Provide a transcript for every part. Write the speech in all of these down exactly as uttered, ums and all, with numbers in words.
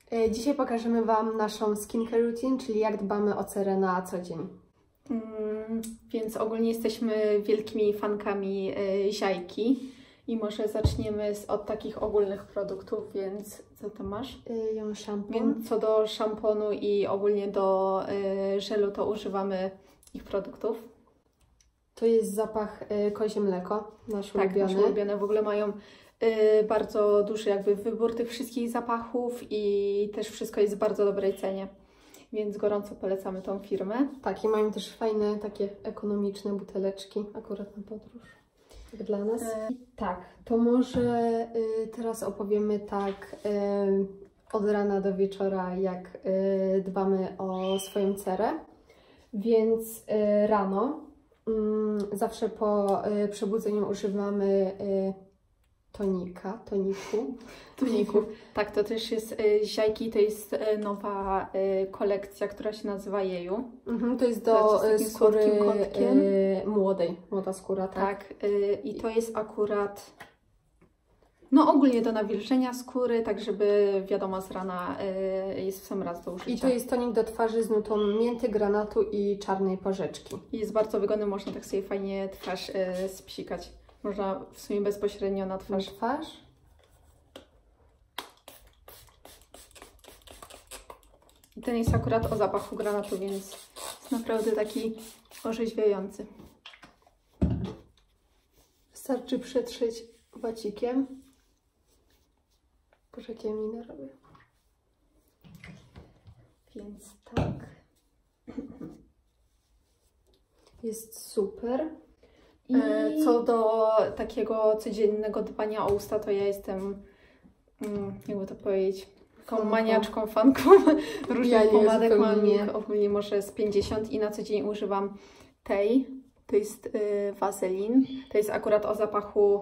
Dzisiaj pokażemy Wam naszą skincare routine, czyli jak dbamy o cerę na co dzień. Mm, więc ogólnie jesteśmy wielkimi fankami y, ziajki i może zaczniemy z, od takich ogólnych produktów, więc co ty masz? Y, ja mam szampon. Więc co do szamponu i ogólnie do y, żelu, to używamy ich produktów. To jest zapach y, kozie mleko, nasz tak, ulubiony. nasze ulubione. W ogóle mają y, bardzo duży jakby wybór tych wszystkich zapachów i też wszystko jest w bardzo dobrej cenie. Więc gorąco polecamy tą firmę. Tak, i mają też fajne, takie ekonomiczne buteleczki, akurat na podróż, tak dla nas. E... Tak, to może y, teraz opowiemy tak y, od rana do wieczora, jak y, dbamy o swoją cerę. Więc y, rano, y, zawsze po y, przebudzeniu używamy y, tonika, toniku. Toników. Tak, to też jest y, ziajki, to jest y, nowa y, kolekcja, która się nazywa Jeju. Mhm, to jest do y, skóry y, młodej, młoda skóra, tak? Tak, y, i to jest akurat, no ogólnie do nawilżenia skóry, tak żeby wiadomo z rana y, jest w sam raz do użycia. I to jest tonik do twarzy z nutą mięty, granatu i czarnej porzeczki. Jest bardzo wygodny, można tak sobie fajnie twarz y, spsikać. Można w sumie bezpośrednio na twarz. Na twarz. I ten jest akurat o zapachu granatu, więc jest naprawdę taki orzeźwiający. Wystarczy przetrzeć wacikiem. Boże, jakie minę robię. Więc tak. Jest super. I... Co do takiego codziennego dbania o usta, to ja jestem, jakby to powiedzieć, taką maniaczką, fanką różnych ja pomadek. Mam ich ogólnie może z pięćdziesiąt i na co dzień używam tej. To jest y, Vaseline. To jest akurat o zapachu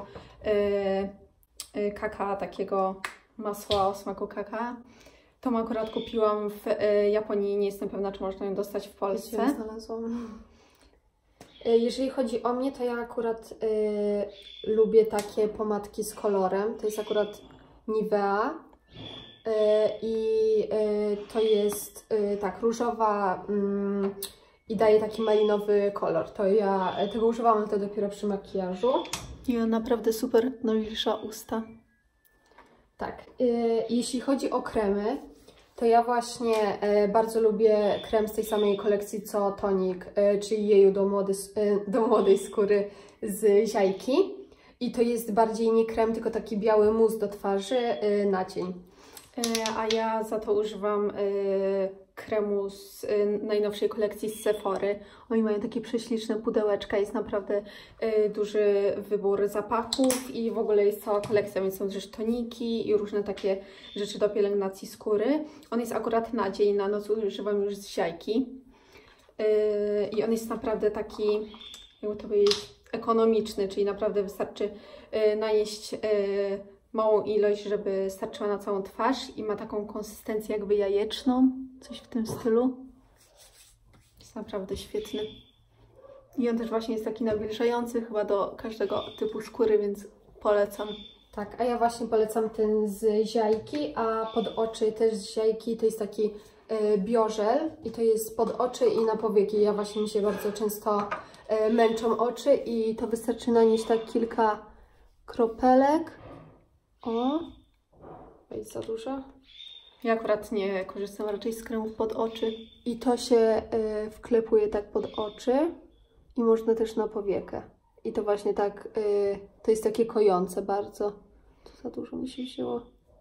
y, y, kakao, takiego masła o smaku kakao. Tą akurat kupiłam w y, Japonii. Nie jestem pewna, czy można ją dostać w Polsce. Ja znalazłam. Jeżeli chodzi o mnie, to ja akurat y, lubię takie pomadki z kolorem. To jest akurat Nivea y, i y, to jest y, tak różowa y, i daje taki malinowy kolor. To ja tego używam, ale to dopiero przy makijażu. I on naprawdę super nawilża usta. Tak. Y, jeśli chodzi o kremy, to ja właśnie e, bardzo lubię krem z tej samej kolekcji co tonik, e, czyli Jeju do, młody, e, do młodej skóry z ziajki. I to jest bardziej nie krem, tylko taki biały mus do twarzy e, na dzień. E, a ja za to używam e, kremu z e, najnowszej kolekcji z Sephory. Oni mają takie prześliczne pudełeczka, jest naprawdę e, duży wybór zapachów i w ogóle jest cała kolekcja, więc są też toniki i różne takie rzeczy do pielęgnacji skóry. On jest akurat na dzień, na noc używam już z ziajki e, i on jest naprawdę taki, jakby to powiedzieć, ekonomiczny, czyli naprawdę wystarczy e, najeść e, małą ilość, żeby starczyła na całą twarz i ma taką konsystencję jakby jajeczną, coś w tym stylu. Jest naprawdę świetny. I on też właśnie jest taki nawilżający chyba do każdego typu skóry, więc polecam. Tak, a ja właśnie polecam ten z ziajki, a pod oczy też z ziajki to jest taki e, biożel i to jest pod oczy i na powieki. Ja właśnie mi się bardzo często e, męczą oczy i to wystarczy nanieść tak kilka kropelek. O, jest za dużo. Ja akurat nie korzystam raczej z kremów pod oczy. I to się y, wklepuje tak pod oczy i można też na powiekę. I to właśnie tak, y, to jest takie kojące bardzo. To za dużo mi się wzięło.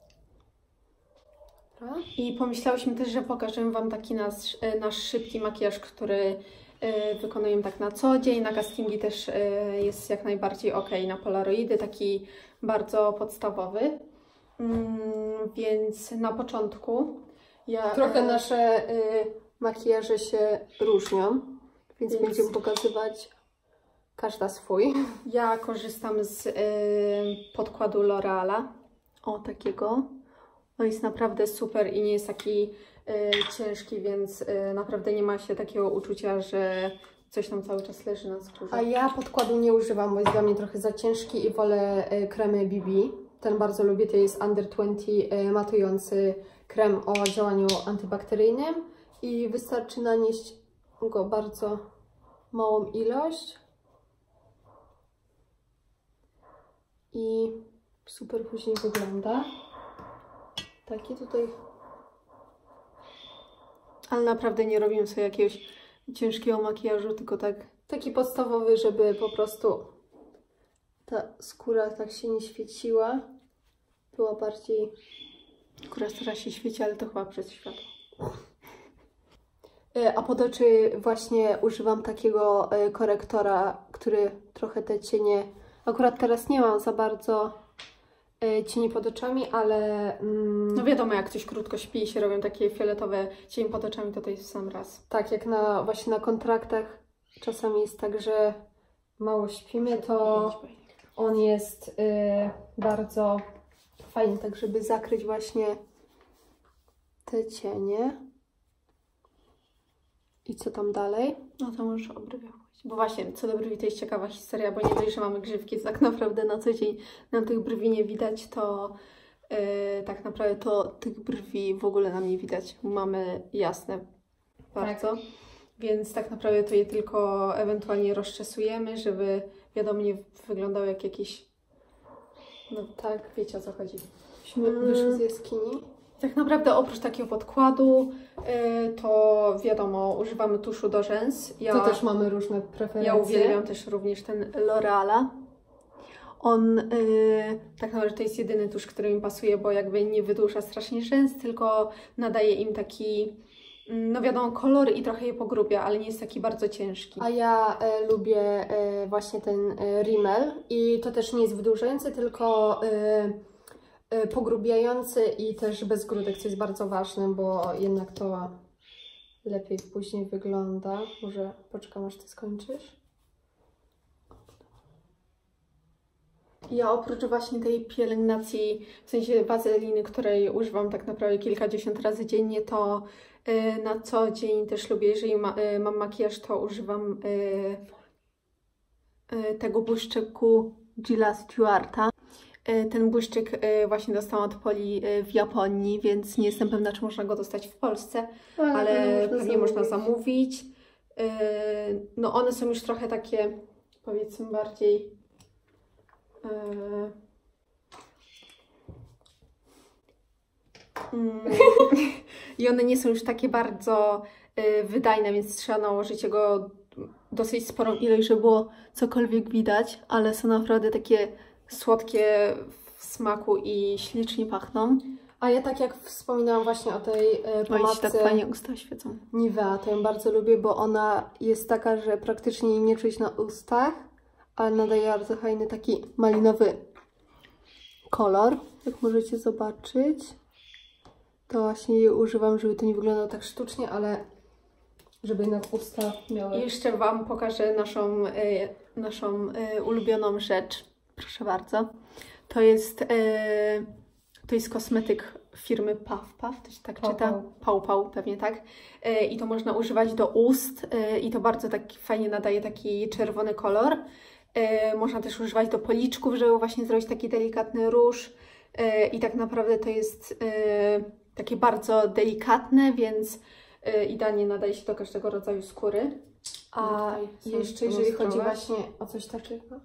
Dobra. I pomyślałyśmy też, że pokażemy Wam taki nasz, nasz szybki makijaż, który y, wykonujemy tak na co dzień. Na castingi też y, jest jak najbardziej ok, na polaroidy, taki bardzo podstawowy. Mm, więc na początku ja... Trochę nasze y, makijaże się różnią, więc, więc będziemy pokazywać każda swój. Ja korzystam z y, podkładu L'Oreala. O, takiego. On jest naprawdę super i nie jest taki y, ciężki, więc y, naprawdę nie ma się takiego uczucia, że coś tam cały czas leży na skórze. A ja podkładu nie używam, bo jest dla mnie trochę za ciężki i wolę y, kremy B B. ten bardzo lubię, to jest Under dwadzieścia matujący krem o działaniu antybakteryjnym i wystarczy nanieść go bardzo małą ilość i super później wygląda. Taki tutaj. Ale naprawdę nie robimy sobie jakiegoś ciężkiego makijażu, tylko tak... Taki podstawowy, żeby po prostu ta skóra tak się nie świeciła. Była bardziej... Skóra teraz się świeci, ale to chyba przez światło. A pod oczy właśnie używam takiego korektora, który trochę te cienie... Akurat teraz nie mam za bardzo cieni pod oczami, ale... Mm, no wiadomo, jak ktoś krótko śpi i się robią takie fioletowe cienie pod oczami, to to jest w sam raz. Tak, jak na, właśnie na kontraktach czasami jest tak, że mało śpimy, to on jest y, bardzo fajny, tak żeby zakryć właśnie te cienie. I co tam dalej? No to możesz o brwiach mówić. Bo właśnie, co do brwi to jest ciekawa historia, bo nie dość, że mamy grzywki, to tak naprawdę na co dzień nam tych brwi nie widać, to yy, tak naprawdę to tych brwi w ogóle nam nie widać. Mamy jasne bardzo. Tak. Więc tak naprawdę to je tylko ewentualnie rozczesujemy, żeby wiadomo nie wyglądały jak jakieś... No tak, wiecie o co chodzi. Myśmy hmm. wyszły z jaskini. Tak naprawdę oprócz takiego podkładu, yy, to wiadomo, używamy tuszu do rzęs. Ja, to też mamy różne preferencje. Ja uwielbiam też również ten L'Oreala. On yy, tak naprawdę to jest jedyny tusz, który mi pasuje, bo jakby nie wydłuża strasznie rzęs, tylko nadaje im taki, no wiadomo, kolor i trochę je pogrubia, ale nie jest taki bardzo ciężki. A ja e, lubię e, właśnie ten e, Rimmel i to też nie jest wydłużający, tylko e, e, pogrubiający i też bez grudek, co jest bardzo ważne, bo jednak to lepiej później wygląda. Może poczekam, aż Ty skończysz. Ja oprócz właśnie tej pielęgnacji, w sensie wazeliny, której używam tak naprawdę kilkadziesiąt razy dziennie, to y, na co dzień też lubię, jeżeli ma, y, mam makijaż, to używam y, y, tego błyszczyku Gilla Stewarta. Y, ten błyszczyk y, właśnie dostałam od Poli y, w Japonii, więc nie jestem pewna, czy można go dostać w Polsce, ale, ale można pewnie zamówić. można zamówić. Y, no one są już trochę takie, powiedzmy, bardziej... I one nie są już takie bardzo y, wydajne, więc trzeba nałożyć jego dosyć sporą ilość, żeby było cokolwiek widać, ale są naprawdę takie słodkie w smaku i ślicznie pachną. A ja tak jak wspominałam właśnie o tej y, pomadce tak fajnie usta świecą. Nivea, to ją bardzo lubię, bo ona jest taka, że praktycznie jej nie czuć na ustach, ale nadaje bardzo fajny taki malinowy kolor, jak możecie zobaczyć. To właśnie jej używam, żeby to nie wyglądało tak sztucznie, ale żeby jednak usta miały... I jeszcze Wam pokażę naszą, y, naszą y, ulubioną rzecz. Proszę bardzo. To jest, y, to jest kosmetyk firmy Puff Puff, to się tak Pau, czyta? Pau. Pau Pau, pewnie tak. Y, I to można używać do ust y, i to bardzo tak fajnie nadaje taki czerwony kolor. Yy, można też używać do policzków, żeby właśnie zrobić taki delikatny róż yy, i tak naprawdę to jest yy, takie bardzo delikatne, więc yy, idealnie nadaje się do każdego rodzaju skóry. A jeszcze jeżeli chodzi właśnie o coś takiego?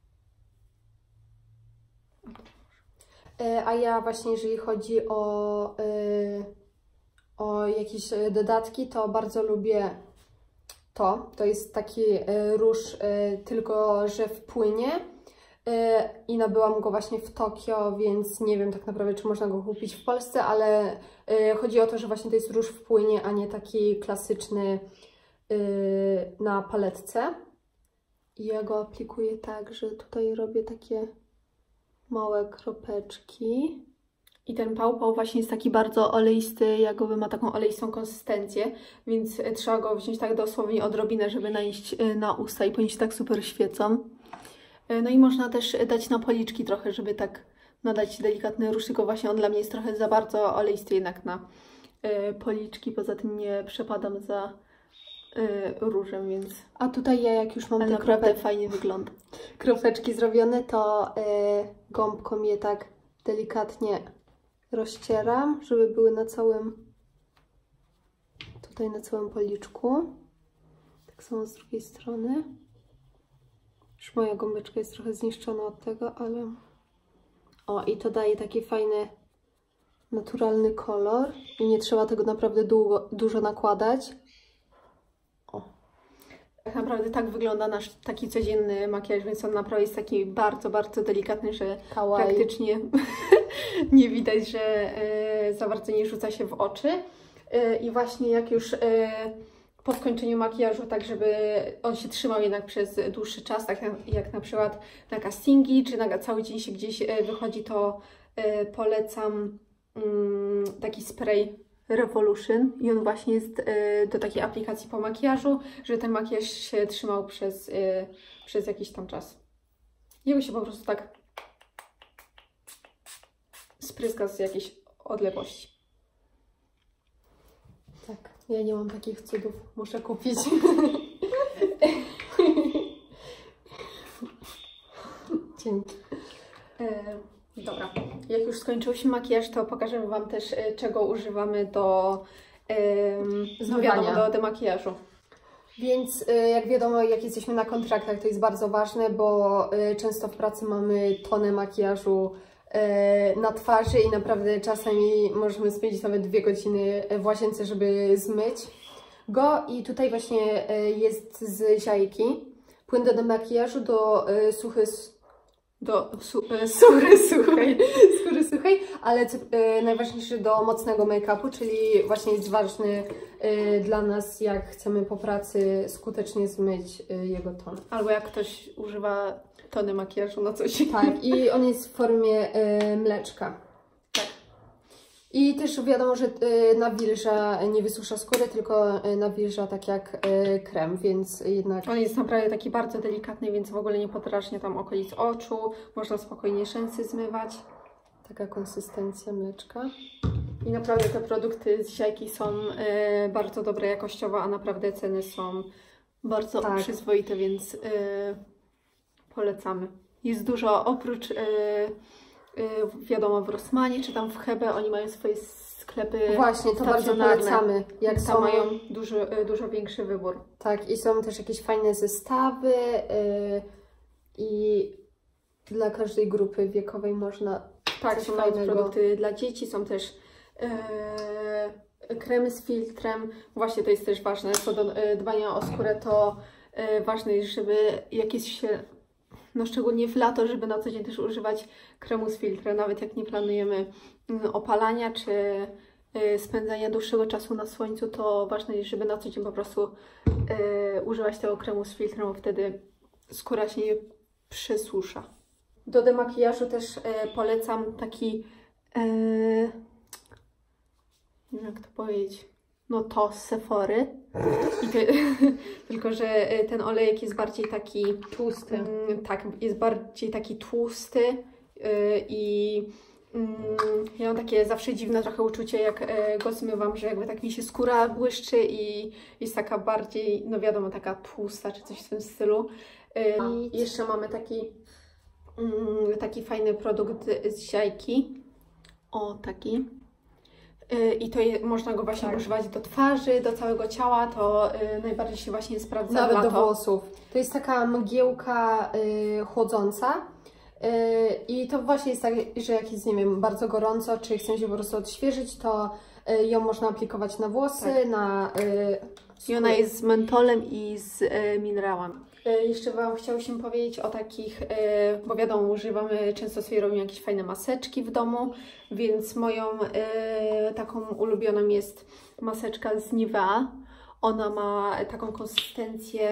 Yy, a ja właśnie jeżeli chodzi o, yy, o jakieś dodatki, to bardzo lubię To, to jest taki y, róż, y, tylko że w płynie y, i nabyłam go właśnie w Tokio, więc nie wiem tak naprawdę, czy można go kupić w Polsce, ale y, chodzi o to, że właśnie to jest róż w płynie, a nie taki klasyczny y, na paletce. I ja go aplikuję tak, że tutaj robię takie małe kropeczki. I ten Pau Pau właśnie jest taki bardzo oleisty, jagowy, ma taką oleistą konsystencję, więc trzeba go wziąć tak dosłownie odrobinę, żeby nanieść na usta i powinien się tak super świecą. No i można też dać na policzki trochę, żeby tak nadać delikatny róż, tylko właśnie on dla mnie jest trochę za bardzo oleisty jednak na policzki, poza tym nie przepadam za różem, więc... A tutaj ja jak już mam Ale te naprawdę kropeczki, fajnie wygląda. kropeczki zrobione, to y, gąbką je tak delikatnie rozcieram, żeby były na całym, tutaj na całym policzku. Tak samo z drugiej strony. Już moja gąbeczka jest trochę zniszczona od tego, ale... O, i to daje taki fajny, naturalny kolor. I nie trzeba tego naprawdę długo, dużo nakładać. O. Tak naprawdę tak wygląda nasz taki codzienny makijaż, więc on naprawdę jest taki bardzo, bardzo delikatny, że Kawaii. praktycznie nie widać, że e, za bardzo nie rzuca się w oczy. E, I właśnie jak już e, po skończeniu makijażu, tak żeby on się trzymał jednak przez dłuższy czas, tak jak, jak na przykład na castingi, czy na cały dzień się gdzieś e, wychodzi, to e, polecam mm, taki spray Revolution i on właśnie jest y, do takiej aplikacji po makijażu, żeby ten makijaż się trzymał przez, y, przez jakiś tam czas. Jego się po prostu tak spryska z jakiejś odległości. Tak, ja nie mam takich cudów, muszę kupić. Dzięki. Y, dobra, jak już skończyłyśmy makijaż, to pokażemy Wam też, y, czego używamy do, y, no wiadomo, do demakijażu. Więc jak wiadomo, jak jesteśmy na kontraktach, to jest bardzo ważne, bo często w pracy mamy tonę makijażu na twarzy i naprawdę czasami możemy spędzić nawet dwie godziny w łazience, żeby zmyć go. I tutaj właśnie jest z Ziajki płyn do demakijażu do suchy, do su suchy, suchej, skóry suchej, ale co, y, najważniejsze do mocnego make-upu, czyli właśnie jest ważny y, dla nas, jak chcemy po pracy skutecznie zmyć y, jego ton. Albo jak ktoś używa tony makijażu na coś. Tak, i on jest w formie y, mleczka. Tak. I też wiadomo, że y, nawilża, nie wysusza skóry, tylko y, nawilża tak jak y, krem, więc jednak... On jest naprawdę taki bardzo delikatny, więc w ogóle nie podrażnia tam okolic oczu, można spokojnie rzęsy zmywać. Taka konsystencja mleczka. I naprawdę te produkty z Ziajki są y, bardzo dobre jakościowo, a naprawdę ceny są bardzo tak. przyzwoite, więc y, polecamy. Jest dużo, oprócz... Y, wiadomo, w Rossmanie czy tam w Hebe, oni mają swoje sklepy. Właśnie, to bardzo polecamy. Jak tam są... mają dużo, dużo większy wybór. Tak, i są też jakieś fajne zestawy yy, i dla każdej grupy wiekowej można. Tak, są nawet produkty dla dzieci, są też yy, kremy z filtrem. Właśnie to jest też ważne, co do dbania o skórę, to yy, ważne jest, żeby jakieś się no szczególnie w lato, żeby na co dzień też używać kremu z filtrem, nawet jak nie planujemy opalania czy spędzania dłuższego czasu na słońcu, to ważne jest, żeby na co dzień po prostu y, używać tego kremu z filtrem, bo wtedy skóra się nie przesusza. Do demakijażu też y, polecam taki, y, nie wiem jak to powiedzieć, no to z Sephory. I to, tylko, że ten olejek jest bardziej taki tłusty. Mm, tak, jest bardziej taki tłusty yy, i yy, ja mam takie zawsze dziwne trochę uczucie, jak yy, go zmywam, że jakby tak mi się skóra błyszczy i jest taka bardziej, no wiadomo, taka tłusta czy coś w tym stylu. Yy, I jeszcze mamy taki, yy, taki fajny produkt z Ziajki. O, taki. I to je, można go właśnie tak. używać do twarzy, do całego ciała, to y, najbardziej się właśnie sprawdza nawet lato. do włosów. To jest taka mgiełka y, chłodząca y, i to właśnie jest tak, że jak jest, nie wiem, bardzo gorąco, czy chcemy się po prostu odświeżyć, to y, ją można aplikować na włosy, tak. na y, I ona jest z mentolem i z y, minerałami. Y, jeszcze Wam chciałyśmy powiedzieć o takich, y, bo wiadomo, używamy, często sobie robimy jakieś fajne maseczki w domu, więc moją y, taką ulubioną jest maseczka z Nivea. Ona ma taką konsystencję...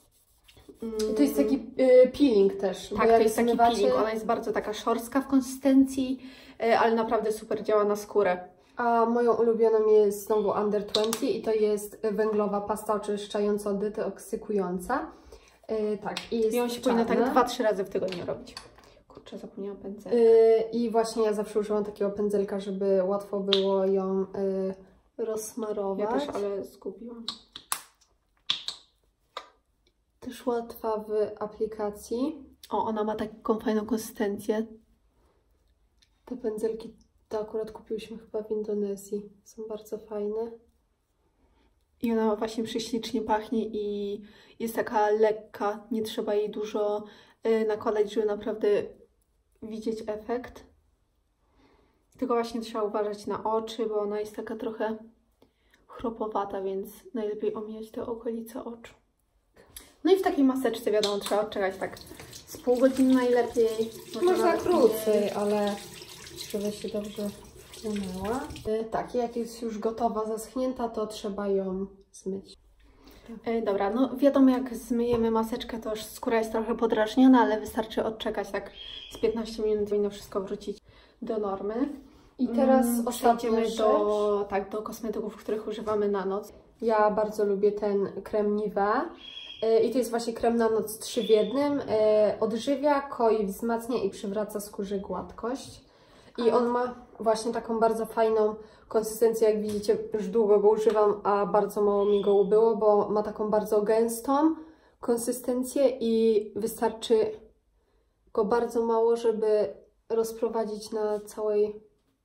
Mm, to jest taki y, peeling też. Tak, to jest taki zmywacie... peeling. Ona jest bardzo taka szorstka w konsystencji, y, ale naprawdę super działa na skórę. A moją ulubioną jest znowu Under dwadzieścia i to jest węglowa pasta oczyszczająca, detoksykująca. Yy, tak, i jest I on się powinna tak dwa trzy razy w tygodniu robić. Kurczę, zapomniałam pędzelka. Yy, I właśnie ja zawsze używam takiego pędzelka, żeby łatwo było ją yy, rozsmarować. Ja też, ale zgubiłam. Też łatwa w aplikacji. O, ona ma taką fajną konsystencję. Te pędzelki to akurat kupiłyśmy chyba w Indonezji. Są bardzo fajne. I ona właśnie prześlicznie pachnie i jest taka lekka. Nie trzeba jej dużo y, nakładać, żeby naprawdę widzieć efekt. Tylko właśnie trzeba uważać na oczy, bo ona jest taka trochę chropowata, więc najlepiej omijać te okolice oczu. No i w takiej maseczce, wiadomo, trzeba odczekać tak z pół godziny najlepiej. Można krócej, ale żeby się dobrze wpłynęła. Tak, jak jest już gotowa, zaschnięta, to trzeba ją zmyć. E, dobra, no wiadomo, jak zmyjemy maseczkę, to już skóra jest trochę podrażniona, ale wystarczy odczekać tak z piętnaście minut, powinno wszystko wrócić do normy. I teraz mm, ostatnia przejdziemy do, tak, do kosmetyków, których używamy na noc. Ja bardzo lubię ten krem Nivea. I to jest właśnie krem na noc trzy w jednym. Odżywia, koi, wzmacnia i przywraca skórze gładkość. I on ma właśnie taką bardzo fajną konsystencję, jak widzicie, już długo go używam, a bardzo mało mi go ubyło, bo ma taką bardzo gęstą konsystencję i wystarczy go bardzo mało, żeby rozprowadzić na całej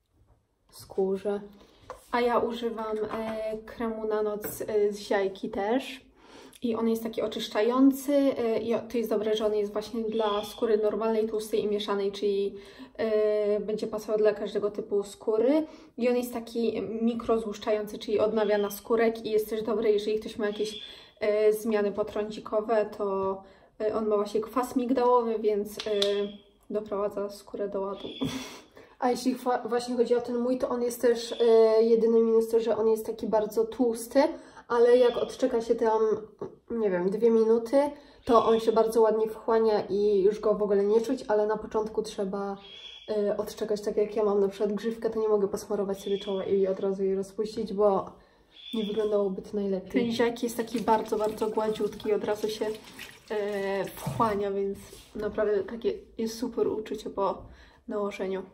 skórze. A ja używam e, kremu na noc e, z Ziajki też. I on jest taki oczyszczający e, i to jest dobre, że on jest właśnie dla skóry normalnej, tłustej i mieszanej, czyli e, będzie pasował dla każdego typu skóry. I on jest taki mikrozłuszczający, czyli odnawia naskórek i jest też dobry, jeżeli ktoś ma jakieś e, zmiany potrącikowe, to e, on ma właśnie kwas migdałowy, więc e, doprowadza skórę do ładu. A jeśli właśnie chodzi o ten mój, to on jest też e, jedyny minus to, że on jest taki bardzo tłusty, ale jak odczeka się tam, nie wiem, dwie minuty, to on się bardzo ładnie wchłania i już go w ogóle nie czuć, ale na początku trzeba y, odczekać, tak jak ja mam na przykład grzywkę, to nie mogę posmarować sobie czoła i od razu jej rozpuścić, bo nie wyglądałoby to najlepiej. Ten ziajki jest taki bardzo, bardzo gładziutki i od razu się y, wchłania, więc naprawdę takie jest super uczucie po nałożeniu.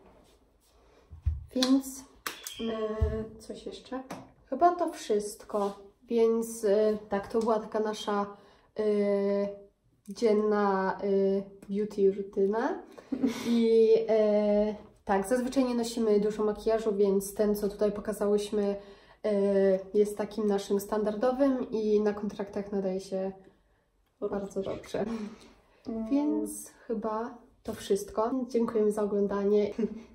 Więc y, coś jeszcze? Chyba to wszystko. Więc y, tak, to była taka nasza y, dzienna y, beauty rutyna. I y, tak, zazwyczaj nie nosimy dużo makijażu, więc ten, co tutaj pokazałyśmy, y, jest takim naszym standardowym i na kontraktach nadaje się bardzo dobrze. Mm. Więc chyba to wszystko. Dziękujemy za oglądanie.